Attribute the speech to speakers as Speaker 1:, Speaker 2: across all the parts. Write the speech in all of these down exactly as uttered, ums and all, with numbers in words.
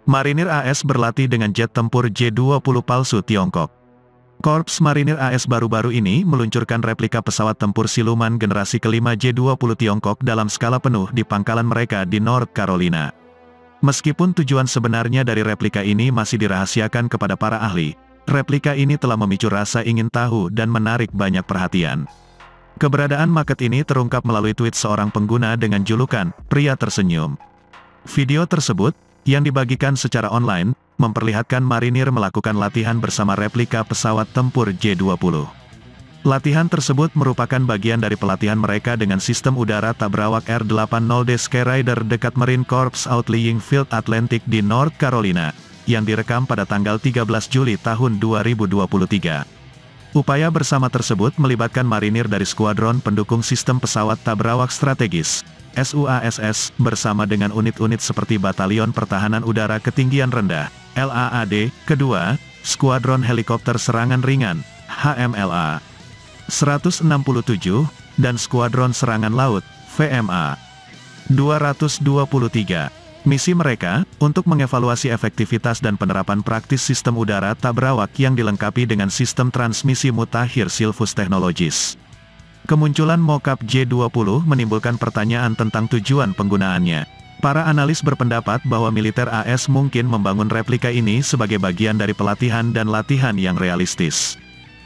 Speaker 1: Marinir A S berlatih dengan jet tempur J dua puluh palsu Tiongkok. Korps Marinir A S baru-baru ini meluncurkan replika pesawat tempur siluman generasi kelima J dua puluh Tiongkok dalam skala penuh di pangkalan mereka di North Carolina. Meskipun tujuan sebenarnya dari replika ini masih dirahasiakan kepada para ahli, replika ini telah memicu rasa ingin tahu dan menarik banyak perhatian. Keberadaan maket ini terungkap melalui tweet seorang pengguna dengan julukan, "Pria Tersenyum". Video tersebut, yang dibagikan secara online, memperlihatkan marinir melakukan latihan bersama replika pesawat tempur J dua puluh. Latihan tersebut merupakan bagian dari pelatihan mereka dengan sistem udara tak berawak R delapan puluh D Skyrider dekat Marine Corps Outlying Field Atlantic di North Carolina, yang direkam pada tanggal tiga belas Juli tahun dua ribu dua puluh tiga. Upaya bersama tersebut melibatkan marinir dari Skuadron Pendukung Sistem Pesawat Tak Berawak Strategis, S U A S S, bersama dengan unit-unit seperti Batalion Pertahanan Udara Ketinggian Rendah, L A A D, kedua, Skuadron Helikopter Serangan Ringan, H M L A seratus enam puluh tujuh, dan Skuadron Serangan Laut, V M A dua ratus dua puluh tiga. Misi mereka, untuk mengevaluasi efektivitas dan penerapan praktis sistem udara tak berawak yang dilengkapi dengan sistem transmisi mutakhir Silvus Technologies. Kemunculan mockup J dua puluh menimbulkan pertanyaan tentang tujuan penggunaannya. Para analis berpendapat bahwa militer A S mungkin membangun replika ini sebagai bagian dari pelatihan dan latihan yang realistis.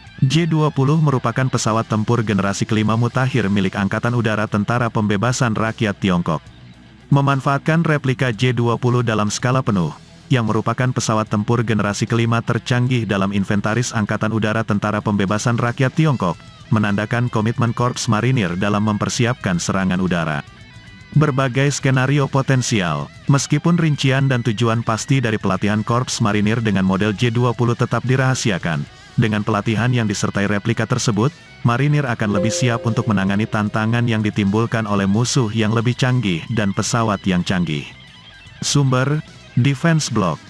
Speaker 1: J dua puluh merupakan pesawat tempur generasi kelima mutakhir milik Angkatan Udara Tentara Pembebasan Rakyat Tiongkok. Memanfaatkan replika J dua puluh dalam skala penuh, yang merupakan pesawat tempur generasi kelima tercanggih dalam inventaris Angkatan Udara Tentara Pembebasan Rakyat Tiongkok, menandakan komitmen Korps Marinir dalam mempersiapkan serangan udara. Berbagai skenario potensial, meskipun rincian dan tujuan pasti dari pelatihan Korps Marinir dengan model J dua puluh tetap dirahasiakan. Dengan pelatihan yang disertai replika tersebut, marinir akan lebih siap untuk menangani tantangan yang ditimbulkan oleh musuh yang lebih canggih dan pesawat yang canggih. Sumber, Defense Blog.